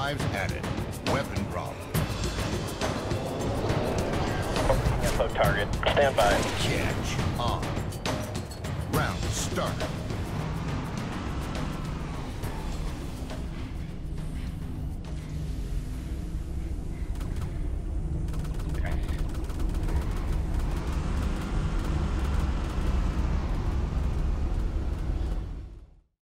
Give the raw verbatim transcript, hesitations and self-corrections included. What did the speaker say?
Lives added. Weapon drop. Info target. Stand by. Catch on. Round start.